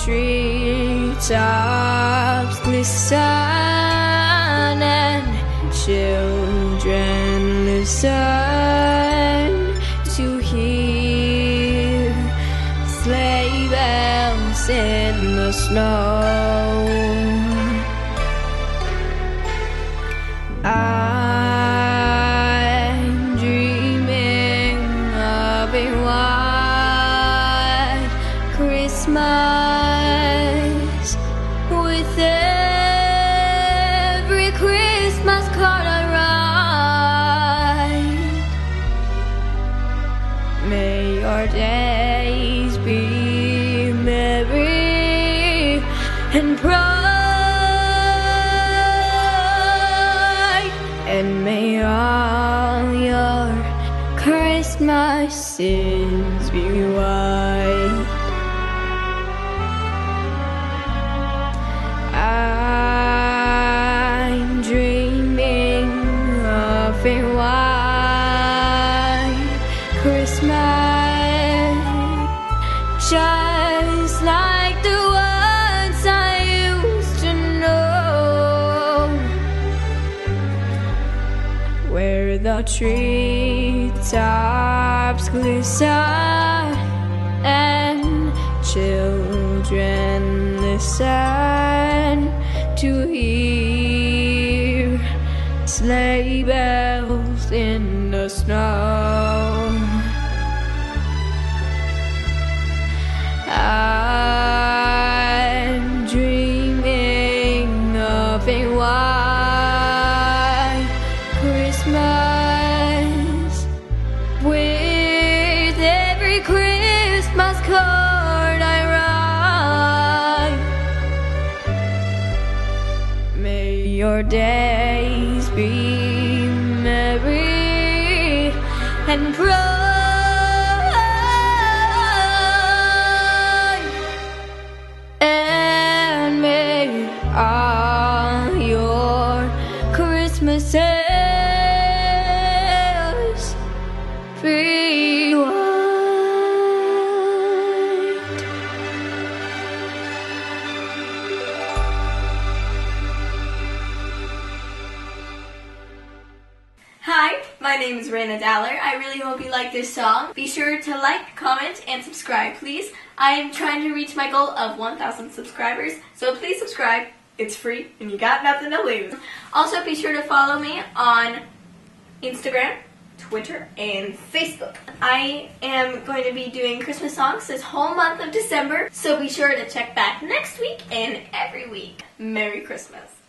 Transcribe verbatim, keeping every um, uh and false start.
treetops glisten and children listen to hear sleigh bells in the snow. I'm dreaming of a white Christmas, with every Christmas card I write. May your days be merry and bright, and may all your Christmases be white. I'm dreaming of a white Christmas, just like the ones I used to know, where the treetops glisten and children listen to hear sleigh bells in the snow. I'm dreaming of a white Christmas, with every Christmas card I write. May your days be merry and bright, and may all your Christmases be white. Hi, my name is Raina Dowler. I really hope you like this song. Be sure to like, comment, and subscribe, please. I am trying to reach my goal of one thousand subscribers, so please subscribe. It's free, and you got nothing to lose. Also, be sure to follow me on Instagram, Twitter, and Facebook. I am going to be doing Christmas songs this whole month of December, so be sure to check back next week and every week. Merry Christmas.